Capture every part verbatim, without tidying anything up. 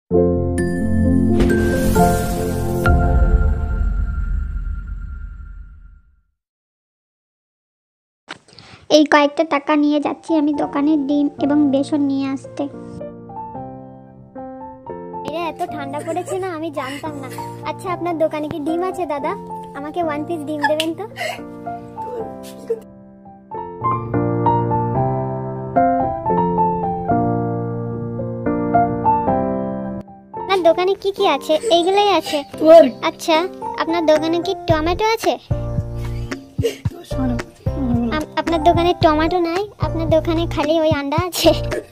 এই কয়েকটা টাকা নিয়ে যাচ্ছি আমি দোকানে ডিম এবং বেসন নিয়ে আসতে। এটা এত ঠান্ডা পড়েছে না, আমি জানতাম না। আচ্ছা, আপনার দোকানে কি ডিম আছে দাদা? আমাকে ওয়ান পিস ডিম দেবেন তো। আপনার দোকানে কি কি আছে? এইগুলোই আছে। আচ্ছা, আপনার দোকানে কি টমেটো আছে? আপনার দোকানে টমেটো নাই, আপনার দোকানে খালি ওই আন্ডা আছে।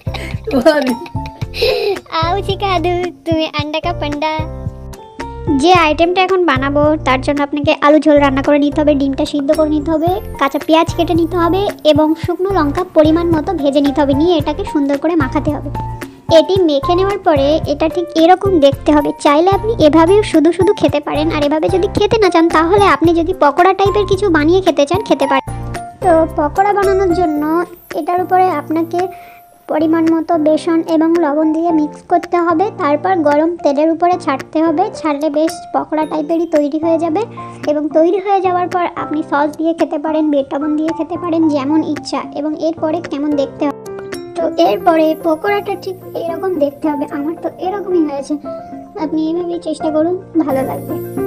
आओ चिका दू তুমি আন্ডা কা পান্ডা। যে আইটেমটা এখন বানাবো তার জন্য আপনাকে আলু ঝোল রান্না করে নিতে হবে, ডিমটা সিদ্ধ করে নিতে হবে, কাঁচা পেঁয়াজ কেটে নিতে হবে এবং শুকনো লঙ্কা পরিমাণ মতো ভেজে নিতে হবে। নিয়ে এটাকে সুন্দর করে মাখাতে হবে। এটি মেখে নেওয়ার পরে এটা ঠিক এরকম দেখতে হবে। চাইলে আপনি এভাবেও শুধু শুধু খেতে পারেন, আর এভাবে যদি খেতে না চান তাহলে আপনি যদি পকোড়া টাইপের কিছু বানিয়ে খেতে চান খেতে পারেন। তো পকোড়া বানানোর জন্য এটার উপরে আপনাকে পরিমাণ মতো বেসন এবং লবণ দিয়ে মিক্স করতে হবে। তারপর গরম তেলের উপরে ছাড়তে হবে। ছাড়লে বেশ পকোড়া টাইপেরই তৈরি হয়ে যাবে। এবং তৈরি হয়ে যাওয়ার পর আপনি সস দিয়ে খেতে পারেন, বিট লবণ দিয়ে খেতে পারেন, যেমন ইচ্ছা। এবং এরপরে কেমন দেখতে হবে, তো এরপরে পকোড়াটা ঠিক এরকম দেখতে হবে। আমার তো এরকমই হয়েছে। আপনি এভাবেই চেষ্টা করুন, ভালো লাগবে।